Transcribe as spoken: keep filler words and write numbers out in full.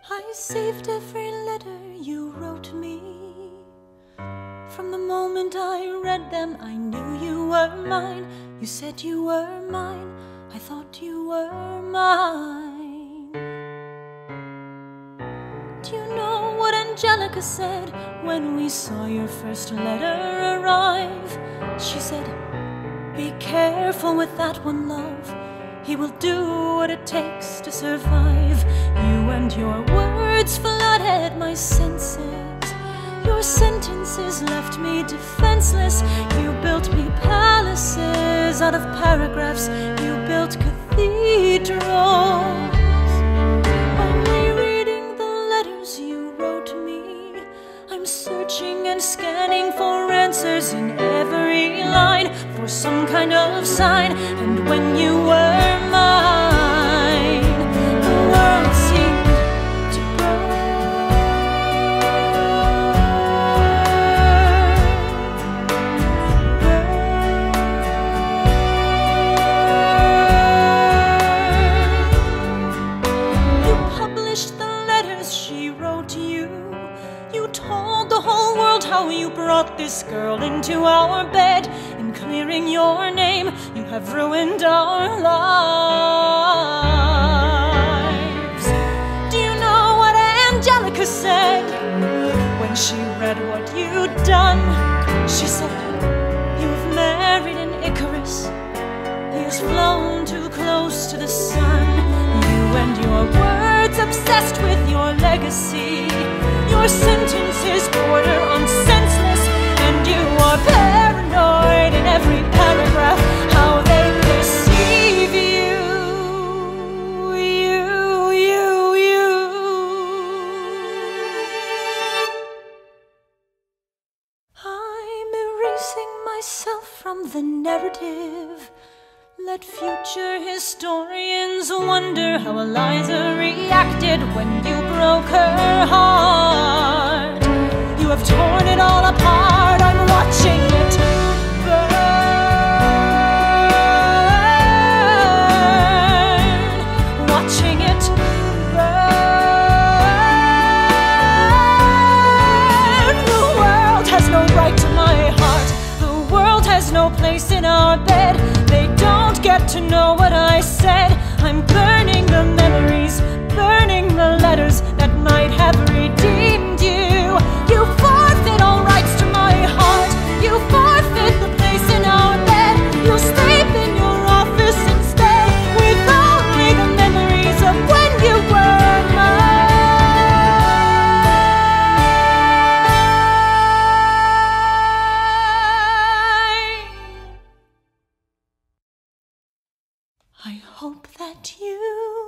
I saved every letter you wrote me. From the moment I read them, I knew you were mine. You said you were mine, I thought you were mine. Do you know what Angelica said when we saw your first letter arrive? She said, "Be careful with that one, love. He will do what it takes to survive." You and your words flooded my senses. Your sentences left me defenseless. You built me palaces out of paragraphs. You built cathedrals. I'm rereading the letters you wrote me. I'm searching and scanning for answers in every line, for some kind of sign. And when you were mine, the world seemed to how you brought this girl into our bed. In clearing your name, you have ruined our lives. Do you know what Angelica said when she read what you'd done? She said, "You've married an Icarus. He has flown too close to the sun." You and your words obsessed with your legacy. Your sentences border on senseless, and you are paranoid in every paragraph. How they deceive you, you, you, you. I'm erasing myself from the narrative. Let future historians wonder how Eliza reacted when you broke her heart. You have torn it all apart. I'm watching it burn, watching it burn. The world has no right to my heart. The world has no place in our bed. They don't get to know what I said. I'm burning the memories, burning the letters that might have redeemed you. You forfeit all rights to my heart. You forfeit the place in our bed. You sleep in your office instead, with only the memories of when you were mine. I hope that you